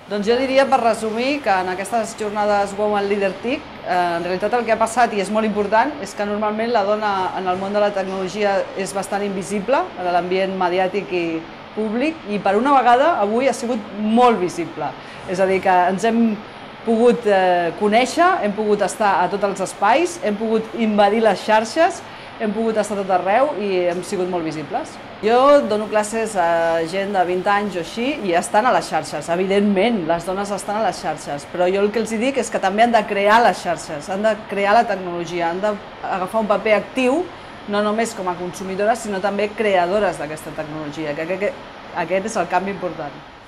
Doncs jo diria, per resumir, que en aquestes jornades Women Leader TIC, en realitat el que ha passat, i és molt important, és que normalment la dona en el món de la tecnologia és bastant invisible en l'ambient mediàtic i públic, i per una vegada avui ha sigut molt visible. És a dir, que ens hem pogut conèixer, hem pogut estar a tots els espais, hem pogut invadir les xarxes, hem pogut estar a tot arreu i hem sigut molt visibles. Jo dono classes a gent de 20 anys o així i estan a les xarxes, evidentment, les dones estan a les xarxes, però jo el que els dic és que també han de crear les xarxes, han de crear la tecnologia, han d'agafar un paper actiu, no només com a consumidores, sinó també creadores d'aquesta tecnologia, que aquest és el canvi important.